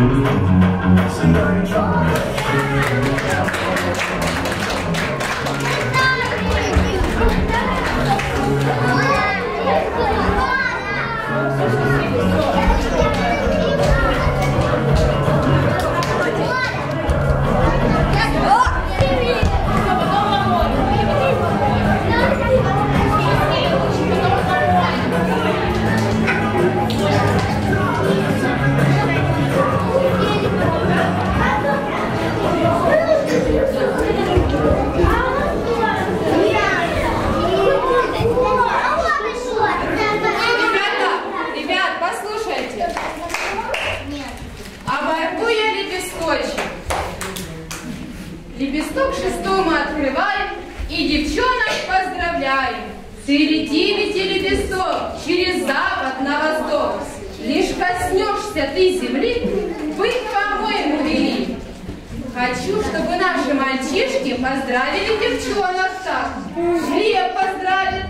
Лепесток шестому открываем и девчонок поздравляем. Ты лети, лети, лепесток, через запад на восток. Лишь коснешься ты земли, быть, по-моему, вели. Хочу, чтобы наши мальчишки поздравили девчонок так. Глеб поздравит.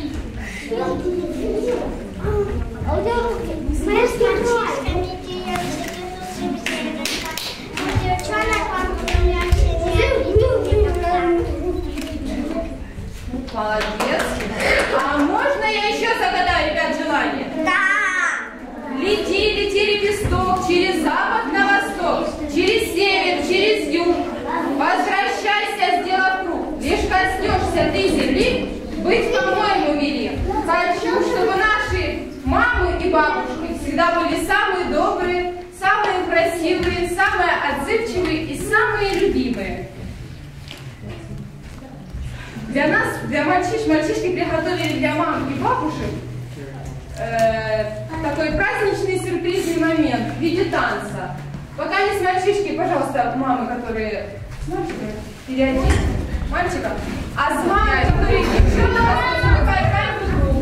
Молодец. А можно я еще загадаю, ребят, желание? Да. Лети, лети, лепесток, через запад на восток, через север, через юг. Возвращайся, сделав круг. Лишь коснешься ты земли, быть, по-моему, вели. Хочу, чтобы наши мамы и бабушки всегда были самые добрые, самые красивые, самые отзывчивые и самые любимые. Для нас, для мальчишки приготовили для мам и бабушек такой праздничный сюрпризный момент в виде танца. Пока не с мальчишки, пожалуйста, мамы, которые с мальчиками, переодеть мальчика, а с мамой, которые девчонка, замыкает круг.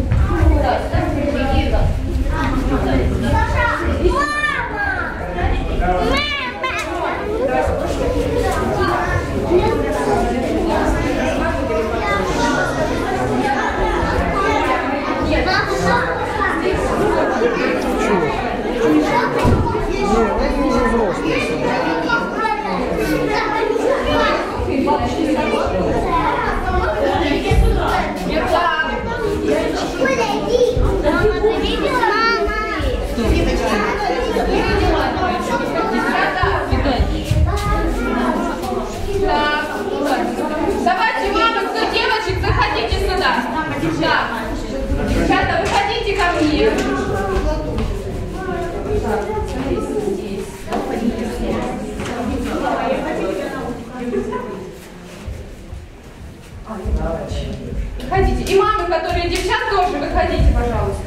Давайте, мамы, кто девочек, заходите сюда. Девчата, выходите ко мне. Выходите. И мамы, которые девчат, тоже выходите, пожалуйста.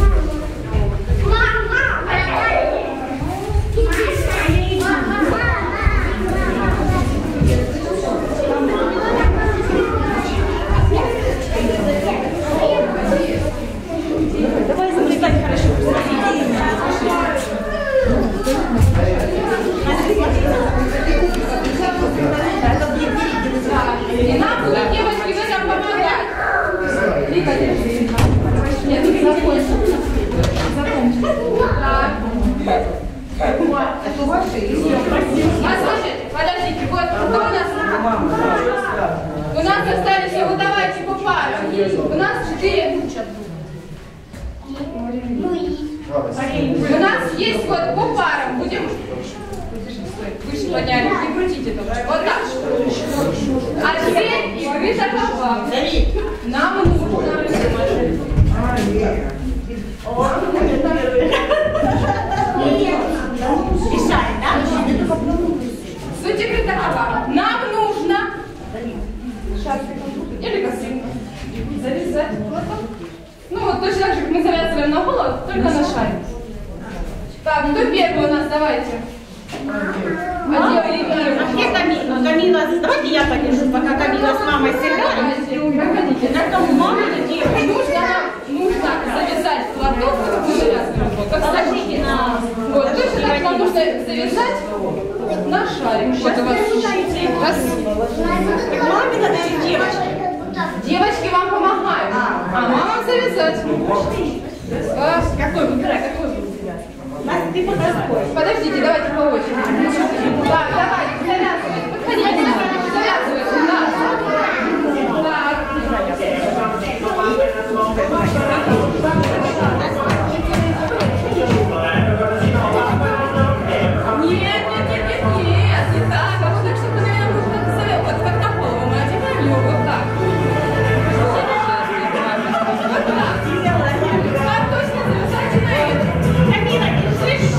И нам будут девочки в этом помогать. Лика, держи. Я тут закончу. Так. Это ваши? Послушайте, подождите, вот кто у нас? У нас остались, вот давайте по парам. У нас 4. У нас есть вот по парам. Будем... Выше подняли, не крутите только. Вот так. А теперь вы такова. Нам нужно. Суть игры такова. Нам нужно или косынку завязать платок. Ну вот точно так же, как мы завязываем на голову, только на шарик. Так, кто первый у нас? Давайте. Где Камила? Камила, давайте я подержу, пока Камила с мамой сыграют. На том маму не делать. Нужно завязать платок, как мы завязываем. Кстати, вот, точно так нам нужно завязать на шарик. Вот у вас раз. Маме надо или девочке? Девочки вам помогают, а мамам завязать. Какой выбирай, какой будет? Настя, ты подожди. Подождите, давайте по очереди. Так, давайте, завязывайте. Подходите, завязывайте. Нет, не так. А вот так, чтобы, наверное, вот как на голову мы одеваем его, вот так. Вот так. Так, точно, завязайте на это. Камила, держись.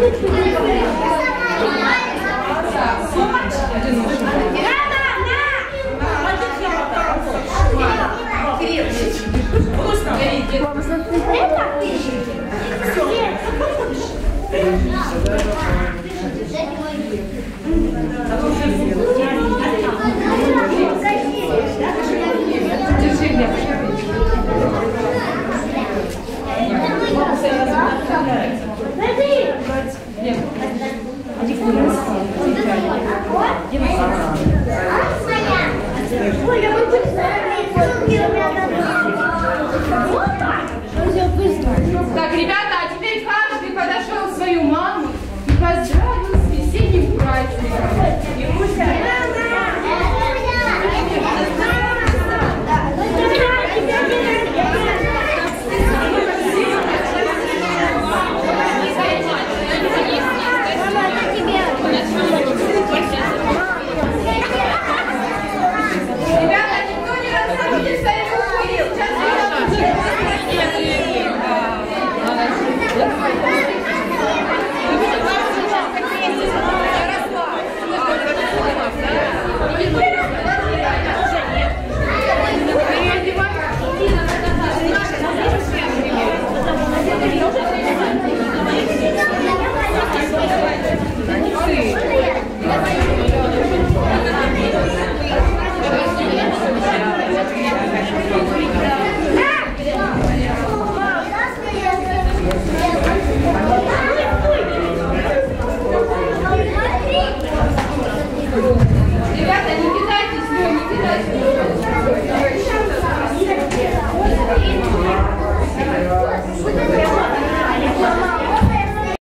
Держи.